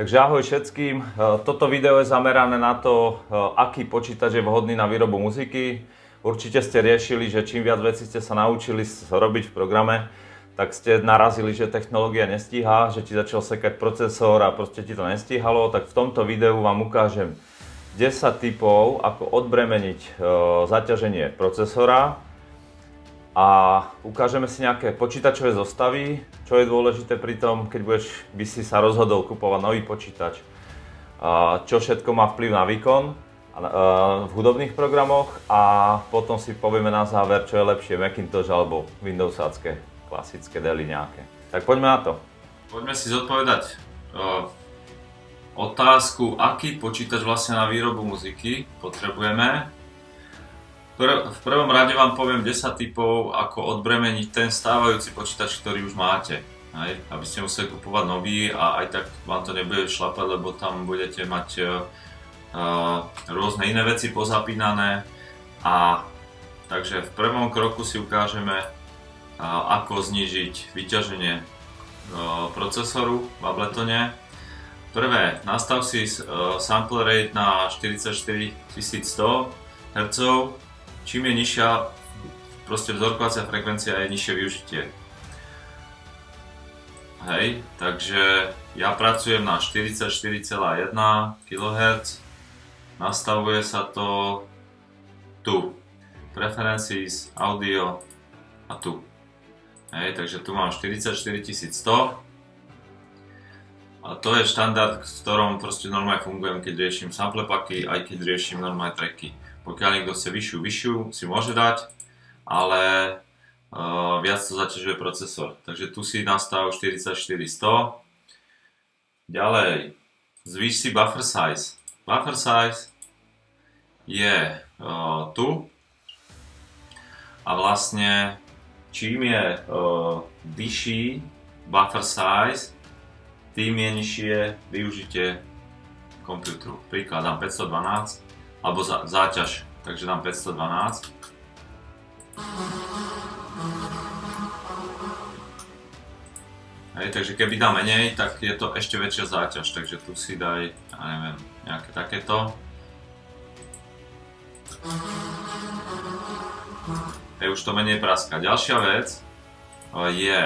Takže ahoj všetkým. Toto video je zamerané na to, aký počítač je vhodný na výrobu muziky. Určite ste riešili, že čím viac vecí ste sa naučili robiť v programe, tak ste narazili, že technológia nestíha, že ti začal sekať procesor a proste ti to nestíhalo. Tak v tomto videu vám ukážem 10 tipov, ako odbremeniť zaťaženie procesora. A ukážeme si nejaké počítačové zostavy, čo je dôležité pri tom, keď by si sa rozhodol kupovať nový počítač. Čo všetko má vplyv na výkon v hudobných programoch a potom si povieme na záver, čo je lepšie, Macintosh alebo Windowsácké klasické Dely nejaké. Tak poďme na to. Poďme si zodpovedať otázku, aký počítač vlastne na výrobu muziky potrebujeme. V prvom rade vám poviem 10 tipov, ako odbremeniť ten stávajúci počítač, ktorý už máte. Hej? Aby ste museli kupovať nový a aj tak vám to nebude šlapať, lebo tam budete mať rôzne iné veci pozapínané. Takže v prvom kroku si ukážeme, ako znížiť vyťaženie procesoru v Abletone. Prvé, nastav si sample rate na 44100 Hz. Čím je nižšia vzorkovacia frekvencia, je nižšie využitie. Hej, takže ja pracujem na 44,1 kHz, nastavuje sa to tu, Preferences, Audio a tu. Hej, takže tu mám 44100 a to je štandard, v ktorom proste normálne fungujem, keď riešim sample packy, aj keď riešim normálne tracky. Pokiaľ niekto chce vyššiu, si môže dať, ale viac to zaťažuje procesor. Takže tu si nastav 4400. Ďalej, zvýš si buffer size. Buffer size je tu. A vlastne, čím je vyšší buffer size, tým je nižšie využitie počítaču. Príklad dám 512. Alebo záťaž, takže dám 512. Hej, takže keby dám menej, tak je to ešte väčšia záťaž, takže tu si daj, ja neviem, nejaké takéto. Hej, už to menej praská. Ďalšia vec je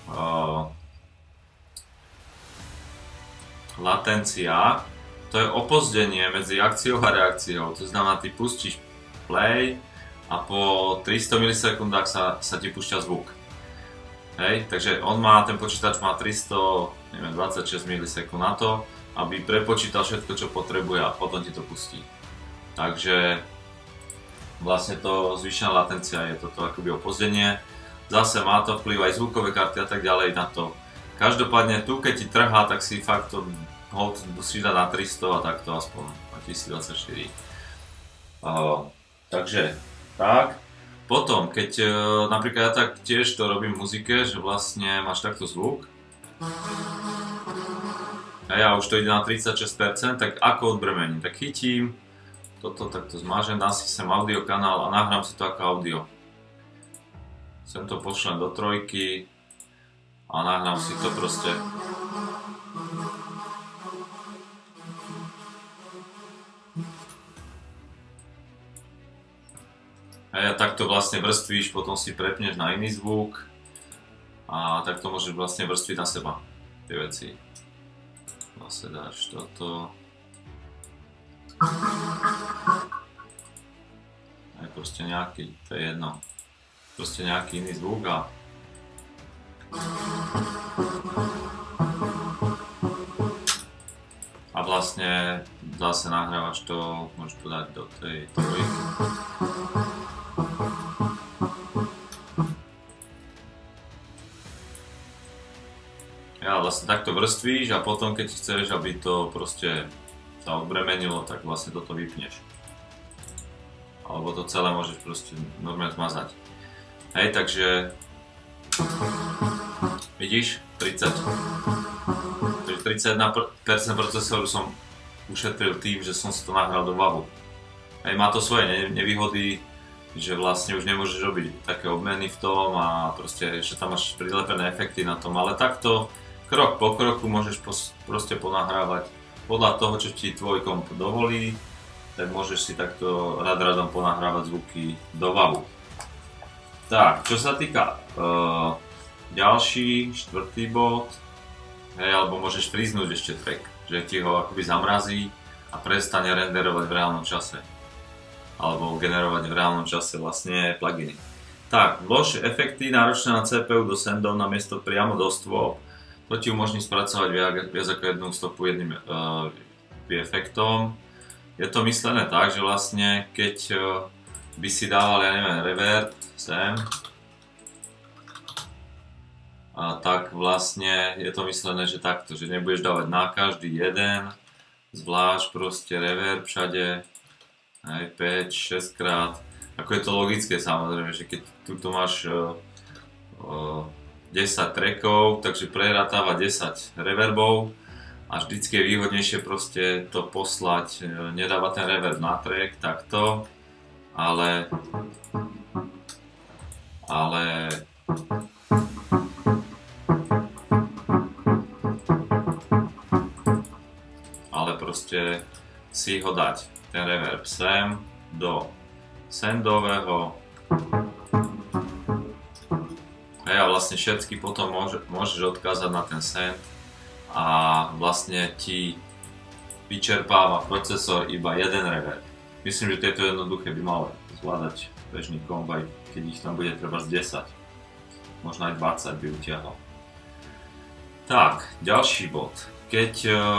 latencia. To je opozdenie medzi akciou a reakciou, to znamená, ty pustíš play a po 300 milisekundách sa ti púšťa zvuk. Hej, takže ten počítač má 326 milisekúnd na to, aby prepočítal všetko, čo potrebuje a potom ti to pustí. Takže vlastne to zvýšená latencia je toto akoby opozdenie. Zase má to vplyv aj zvukové karty a tak ďalej na to. Každopádne tu, keď ti trhá, tak si fakt to musíš dať na 300 a takto aspoň na 1024. Takže tak. Potom, keď napríklad ja tak tiež to robím v muzike, že vlastne máš takto zvuk a ja už to ide na 36%, tak ako odbremením? Tak chytím toto, takto zmážem, dám si sem audio kanál a nahrám si to ako audio. Sem to pošlem do trojky a nahrám si to proste. A takto vlastne vrstvíš, potom si prepneš na iný zvuk a takto môžeš vlastne vrstviť na seba tie veci. Zase dáš toto. Aj proste nejaký, to je jedno. Proste nejaký iný zvuk a vlastne zase nahrávaš to, môžeš to dať do tej trojky. Ja vlastne takto vrstvíš a potom keď chceš, aby to proste sa odbremenilo, tak vlastne toto vypneš. Alebo to celé môžeš proste normálne zmazať. Hej, takže vidíš, 31% procesoru som ušetril tým, že som si to nahral do WAV-u. Hej, má to svoje nevýhody, že vlastne už nemôžeš robiť také obmeny v tom a proste, že tam máš prilepené efekty na tom, ale takto krok po kroku môžeš proste ponahrávať podľa toho, čo ti tvoj komp dovolí, tak môžeš si takto radom ponahrávať zvuky do WAV-u. Tak, čo sa týka ďalší, štvrtý bod, hej, alebo môžeš fríznúť ešte track, že ti ho akoby zamrazí a prestane renderovať v reálnom čase. Alebo generovať v reálnom čase vlastne pluginy. Tak, vlož efekty náročné na CPU do sendov namiesto priamo do stôp. To ti umožní spracovať viac ako jednu stopu jedným efektom. Je to myslené tak, že vlastne keď by si dával, ja neviem, reverb sem, tak vlastne je to myslené, že takto, že nebudeš dávať na každý jeden, zvlášť proste reverb všade, aj 5, 6 krát. Ako je to logické samozrejme, že keď tu máš 10 trackov, takže prerátáva 10 reverbov a vždycky je výhodnejšie proste to poslať, nedáva ten reverb na track takto, ale proste si ho dať, ten reverb sem do sendového. A vlastne všetky potom môžeš odkázať na ten send a vlastne ti vyčerpáva procesor iba jeden reverb. Myslím, že tieto jednoduché by mal zvládať bežný komp, aj keď ich tam bude treba z 10, možno aj 20 by utiahol. Tak, ďalší bod. Keď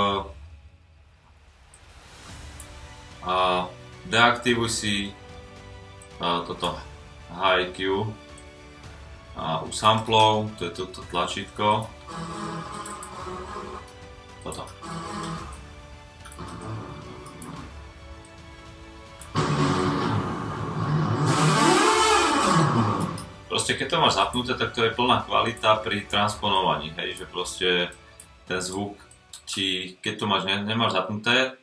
deaktivuj si toto HiQ u samplov, to je toto tlačítko. Toto. Proste keď to máš zapnuté, tak to je plná kvalita pri transponovaní, hej, že proste ten zvuk ti, keď to máš, nemáš zapnuté,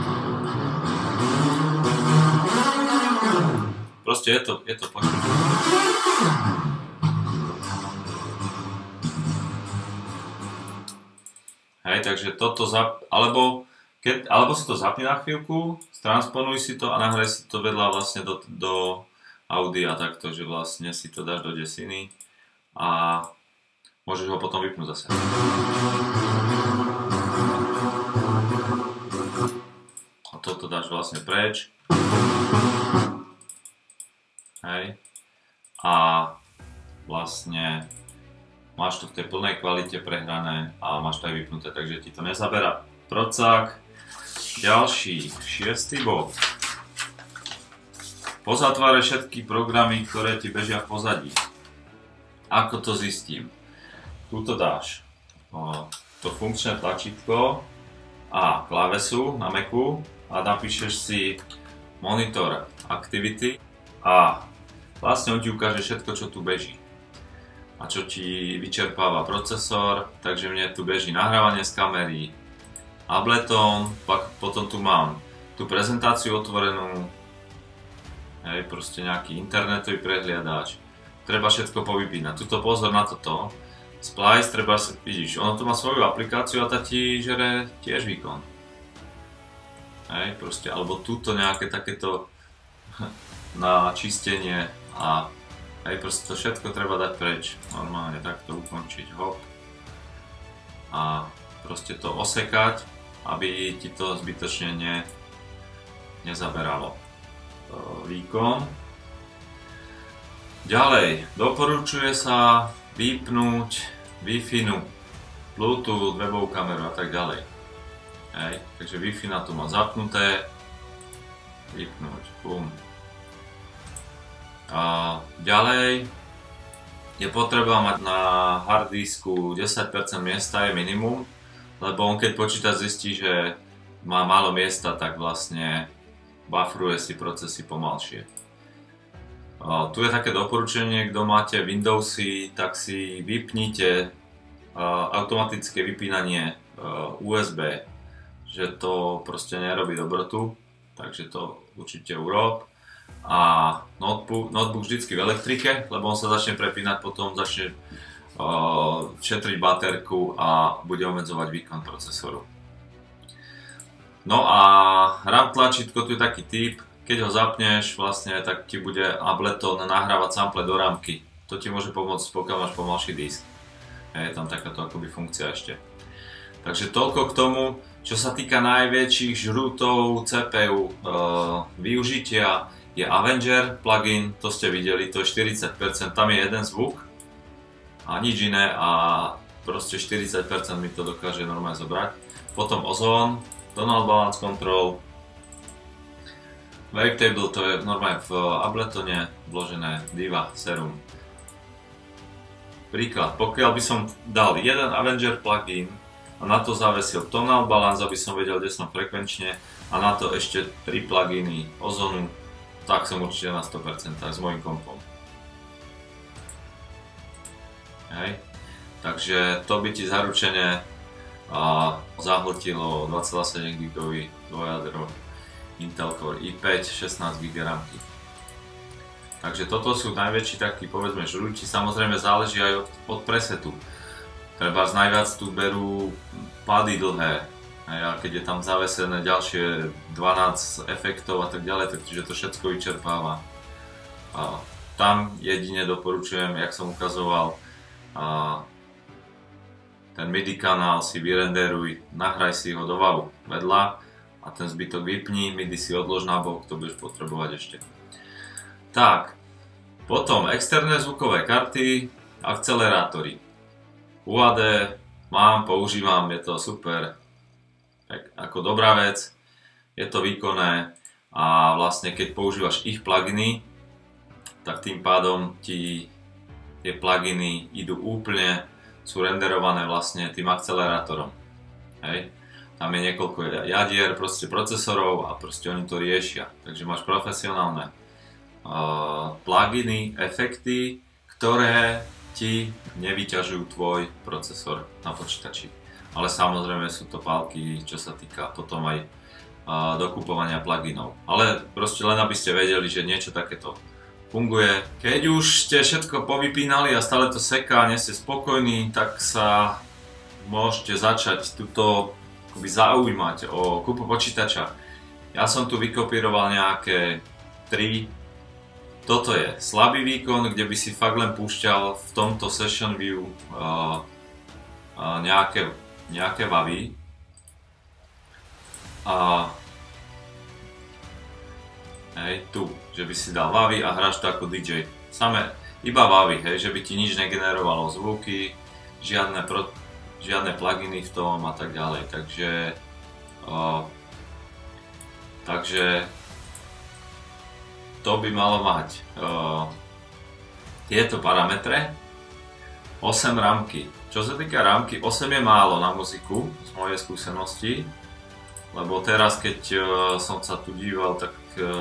proste je to počuť. Hej, takže toto alebo si to zapni na chvíľku, transponuj si to a nahraj si to vedľa vlastne do audia takto, že vlastne si to dáš do desiny a môžeš ho potom vypnúť zase. A toto dáš vlastne preč. Hej. A vlastne máš to v tej plnej kvalite prehrané a máš to aj vypnuté, takže ti to nezaberá procák. Ďalší, 6. bod. Pozatváraj všetky programy, ktoré ti bežia v pozadí. Ako to zistím? Tuto dáš to funkčné tlačítko a klávesu na Macu a napíšeš si monitor activity a vlastne on ti ukáže všetko, čo tu beží a čo ti vyčerpáva procesor, takže mne tu beží nahrávanie z kamery, Ableton, potom tu mám tú prezentáciu otvorenú, hej, proste nejaký internetový prehliadač, treba všetko povypínať, tuto pozor na toto, Splice, treba si, vidíš, ono tu má svoju aplikáciu a tá ti žere tiež výkon, hej, proste, alebo tuto nejaké takéto na čistenie a hej, proste to všetko treba dať preč, normálne takto ukončiť, hop a proste to osekať, aby ti to zbytočne nezaberalo výkon. Ďalej, doporučuje sa vypnúť Wi-Fi, Bluetooth, webovú kameru a tak ďalej. Hej, takže Wi-Fi na to má zapnuté, vypnúť, bum. A ďalej je potreba mať na harddisku 10% miesta je minimum, lebo on keď počítač zistí, že má málo miesta, tak vlastne bufferuje si procesy pomalšie. Tu je také doporučenie, kto máte Windowsy, tak si vypnite automatické vypínanie USB, že to proste nerobí dobrotu, takže to určite urob. A notebook vždycky v elektrike, lebo on sa začne prepínať, potom začne šetriť baterku a bude obmedzovať výkon procesoru. No a RAM tlačítko, tu je taký typ, keď ho zapneš, vlastne tak ti bude Ableton nahrávať sample do rámky. To ti môže pomôcť, pokiaľ máš pomalší disk. Je tam takáto akoby funkcia ešte. Takže toľko k tomu, čo sa týka najväčších žrútov CPU využitia, je Avenger plugin, to ste videli, to je 40%, tam je jeden zvuk a nič iné a proste 40% mi to dokáže normálne zobrať. Potom Ozone, Tonal Balance Control, Wavetable, to je normálne v Abletone vložené, Diva, Serum. Príklad, pokiaľ by som dal jeden Avenger plugin a na to zavesil Tonal Balance, aby som vedel, kde som frekvenčne, a na to ešte 3 pluginy Ozonu, tak som určite na 100% s mojím kompom. Hej. Takže to by ti zaručene zahltilo 2,7 GB dvojjadro Intel Core i5 16 GB rámky. Takže toto sú najväčší takí, povedzme, žrúti. Samozrejme záleží aj od presetu. Treba najviac tu berú pady dlhé. A keď je tam zavesené ďalšie 12 efektov a tak ďalej, takže to všetko vyčerpáva. A tam jedine doporučujem, jak som ukazoval, ten MIDI kanál si vyrenderuj, nahraj si ho do WAV vedľa a ten zbytok vypni, MIDI si odlož na bok, to budeš potrebovať ešte. Tak, potom externé zvukové karty, akcelerátory. UAD mám, používam, je to super, tak ako dobrá vec, je to výkonné a vlastne keď používaš ich pluginy, tak tým pádom ti tie pluginy idú úplne, sú renderované vlastne tým akcelerátorom. Hej. Tam je niekoľko jadier, proste procesorov a proste oni to riešia. Takže máš profesionálne pluginy, efekty, ktoré ti nevyťažujú tvoj procesor na počítači. Ale samozrejme sú to pálky, čo sa týka potom aj dokupovania pluginov. Ale proste len aby ste vedeli, že niečo takéto funguje. Keď už ste všetko povypínali a stále to seká a nie ste spokojní, tak sa môžete začať tuto zaujímať o kúpu počítača. Ja som tu vykopíroval nejaké 3. Toto je slabý výkon, kde by si fakt len púšťal v tomto Session View nejaké wavy. Hej, tu, že by si dal wavy a hráš to ako DJ. Samé, iba wavy, hej, že by ti nič negenerovalo zvuky, žiadne pluginy v tom a tak ďalej. Takže to by malo mať tieto parametre. 8 rámky. Čo sa týka rámky, 8 je málo na muziku z mojej skúsenosti, lebo teraz keď som sa tu díval, tak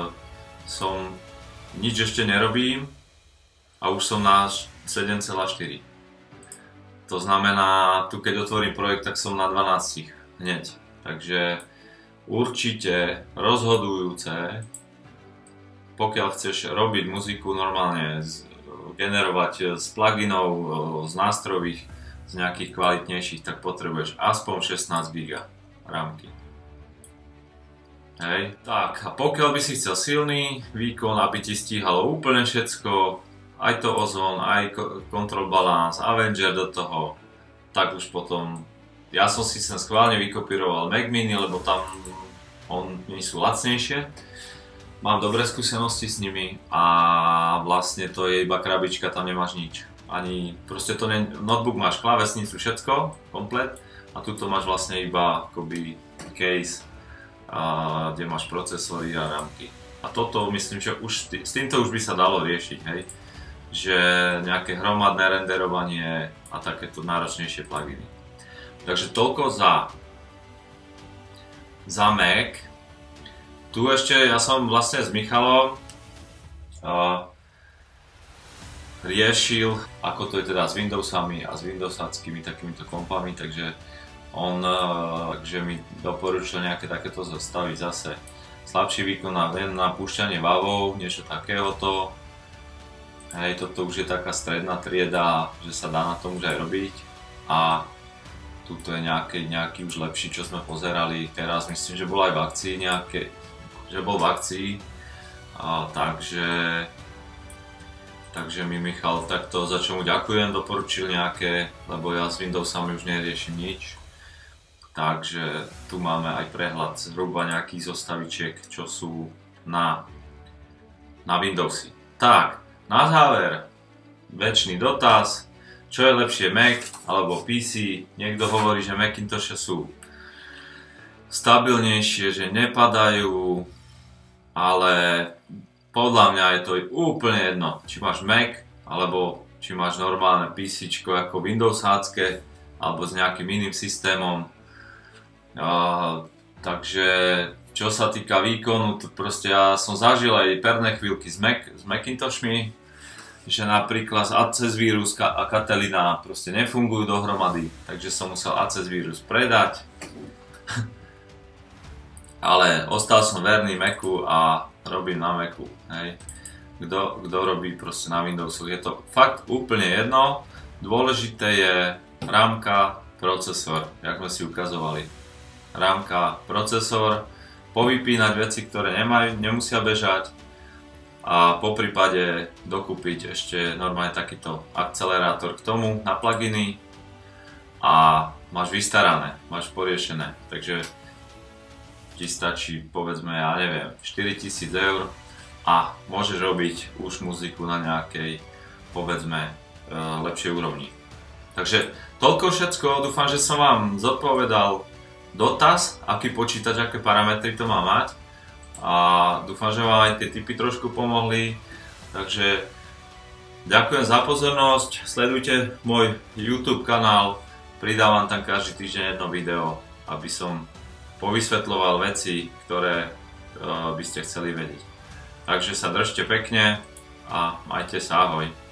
nič ešte nerobím a už som na 7,4. To znamená, tu keď otvorím projekt, tak som na 12 hneď. Takže určite rozhodujúce, pokiaľ chceš robiť muziku normálne, generovať z pluginov, z nástrojových, z nejakých kvalitnejších, tak potrebuješ aspoň 16 GB rámky. Hej. Tak a pokiaľ by si chcel silný výkon, aby ti stíhalo úplne všetko, aj to Ozone, aj Control Balance, Avenger do toho, tak už potom, ja som si sem schválne vykopíroval Mac Mini, lebo tam oni sú lacnejšie. Mám dobré skúsenosti s nimi a vlastne to je iba krabička, tam nemáš nič. Ani proste to notebook máš klávesnicu, všetko, komplet, a tuto máš vlastne iba akoby case, kde máš procesory a rámky. A toto myslím, že už s týmto už by sa dalo riešiť, hej. Že nejaké hromadné renderovanie a takéto náročnejšie pluginy. Takže toľko za Mac. Tu ešte ja som vlastne s Michalom riešil, ako to je teda s Windowsami a s Windowsáckými takýmito kompami, takže on že mi doporučil nejaké takéto zostaviť zase. Slabší výkon na púšťanie wavov, niečo takéhoto. Hej, toto už je taká stredná trieda, že sa dá na tom už aj robiť. A tuto je nejaký už lepší, čo sme pozerali teraz, myslím, že bol aj v akcii takže mi Michal takto, za čo mu ďakujem, doporučil nejaké, lebo ja s Windowsami už neriešim nič. Takže tu máme aj prehľad zhruba nejakých zostavičiek, čo sú na Windowsy. Tak, na záver, večný dotaz, čo je lepšie Mac alebo PC? Niekto hovorí, že Macintoshe sú stabilnejšie, že nepadajú, ale podľa mňa je to úplne jedno, či máš Mac alebo či máš normálne PC ako Windowsácké alebo s nejakým iným systémom. Takže čo sa týka výkonu, to proste ja som zažil aj perné chvíľky s Macintoshmi, že napríklad Access vírus a Catalina proste nefungujú dohromady, takže som musel Access vírus predať. Ale ostal som verný Macu a robím na Macu, hej. Kto robí proste na Windowsoch, je to fakt úplne jedno. Dôležité je rámka, procesor, jak sme si ukazovali. Rámka, procesor, povypínať veci, ktoré nemusia bežať, a po prípade dokúpiť ešte normálne takýto akcelerátor k tomu na pluginy a máš vystarané, máš poriešené, takže ti stačí povedzme, ja neviem, 4000 € a môžeš robiť už muziku na nejakej povedzme lepšej úrovni. Takže toľko všetko, dúfam, že som vám zodpovedal dotaz, aký počítač, aké parametry to má mať. A dúfam, že vám aj tie tipy trošku pomohli. Takže ďakujem za pozornosť, sledujte môj YouTube kanál, pridávam tam každý týždeň jedno video, aby som povysvetľoval veci, ktoré by ste chceli vedieť. Takže sa držte pekne a majte sa, ahoj.